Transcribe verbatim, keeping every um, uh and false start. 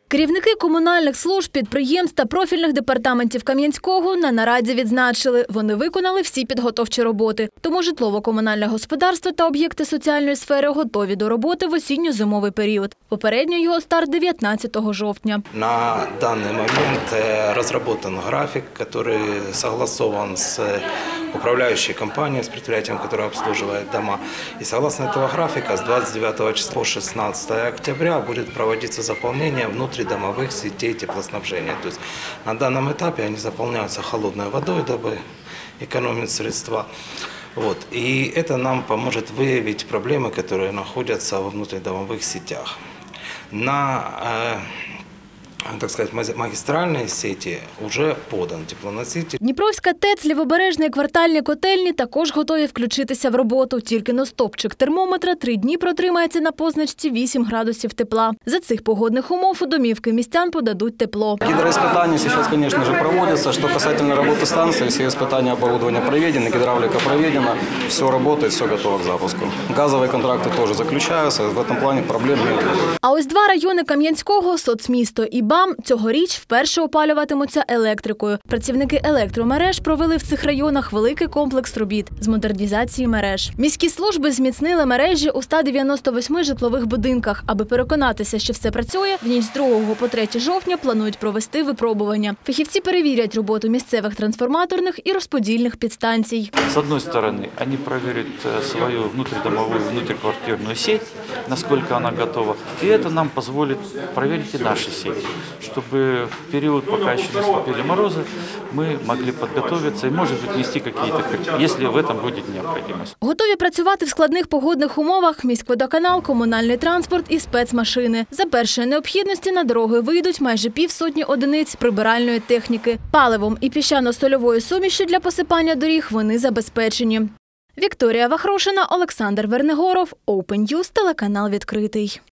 Керівники комунальних служб, підприємств та профільних департаментів Кам'янського на нараді відзначили, вони виконали всі підготовчі роботи. Тому житлово-комунальне господарство та об'єкти соціальної сфери готові до роботи в осінньо-зимовий період. Попередньо його старт дев'ятнадцятого жовтня. На данный момент разработан график, который согласован с управляющей компанией, с предприятием, которое обслуживает дома. И согласно этого графика с двадцать девятого числа по шестнадцатое октября будет проводиться заполнение внутридомовых сетей теплоснабжения. То есть на данном этапе они заполняются холодной водой, дабы экономить средства. Вот. И это нам поможет выявить проблемы, которые находятся во внутридомовых сетях. На э, так сказать, магістральні сети вже подан теплоноситель. Дніпровська ТЕЦ, Лівобережна і квартальні котельні також готові включитися в роботу. Тільки на стопчик термометра три дні протримається на позначці вісім градусів тепла. За цих погодних умов у домівки містян подадуть тепло. Гидроиспытания сейчас, конечно же, проводятся. Что касательно работы станции, все испытания оборудования проведены, гидравлика проведена, все работает, все готово к запуску. Газовые контракты тоже заключаются, в этом плане проблем нет. А ось два райони Кам'янського, соцмісто і БАМ, цьогоріч вперше опалюватимуться електрикою. Працівники електромереж провели в цих районах великий комплекс робіт з модернізації мереж. Міські служби зміцнили мережі у ста дев'яноста восьми житлових будинках. Аби переконатися, що все працює, в ніч з другого по третє жовтня планують провести випробування. Фахівці перевірять роботу місцевих трансформаторних і розподільних підстанцій. З однієї сторони, вони перевірять свою внутридомову, внутриквартирну сеть, наскільки вона готова. І це нам дозволить перевірити і наші сети, чтобы в период, пока еще не наступили морозы, мы могли подготовиться и, может быть, внести какие-то коррективы, если в этом будет необходимость. Готові працювати в складних погодних умовах міськводоканал, комунальний транспорт і спецмашини. За першої необхідності на дороги вийдуть майже півсотні одиниць прибиральної техніки. Паливом і піщано-сольовою сумішю для посипання доріг вони забезпечені. Вікторія Вахрушина, Олександр Вернегоров, Open News, телеканал «Відкритий».